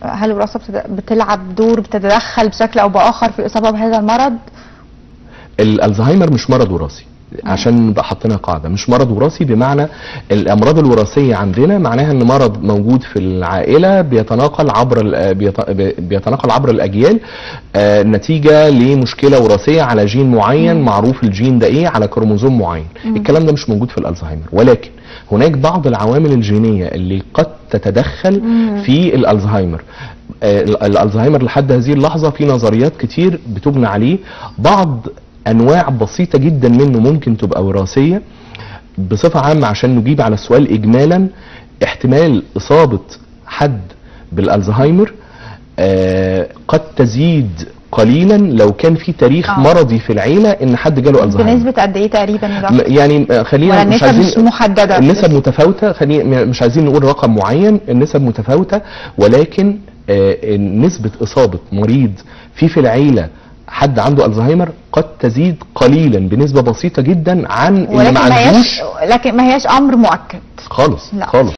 هل الوراثه بتلعب دور، بتتدخل بشكل او باخر في الاصابه بهذا المرض؟ الالزهايمر مش مرض وراثي، عشان نبقى حاطينها قاعده، مش مرض وراثي. بمعنى الامراض الوراثيه عندنا معناها ان مرض موجود في العائله بيتناقل عبر الاجيال نتيجه لمشكله وراثيه على جين معين، معروف الجين ده ايه، على كروموزوم معين. الكلام ده مش موجود في الالزهايمر، ولكن هناك بعض العوامل الجينيه اللي قد تتدخل في الالزهايمر. الالزهايمر لحد هذه اللحظه في نظريات كتير بتبنى عليه. بعض انواع بسيطه جدا منه ممكن تبقى وراثيه. بصفه عامه عشان نجيب على السؤال اجمالا، احتمال اصابه حد بالالزهايمر قد تزيد قليلا لو كان في تاريخ مرضي في العيله ان حد جاله الزهايمر. بنسبه قد ايه تقريبا يا دكتور؟ يعني خلينا مش عايزين، مش محدده، النسب متفاوته، خلينا مش عايزين نقول رقم معين، النسب متفاوته، ولكن نسبه اصابه مريض في العيله حد عنده الزهايمر قد تزيد قليلا بنسبه بسيطه جدا عن اللي ما عندوش، لكن ما هياش امر مؤكد خالص. لا. خالص.